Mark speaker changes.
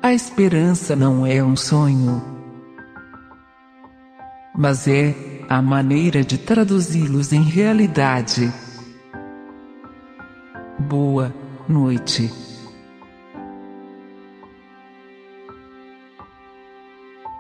Speaker 1: A esperança não é um sonho, mas é a maneira de traduzi-los em realidade. Boa noite.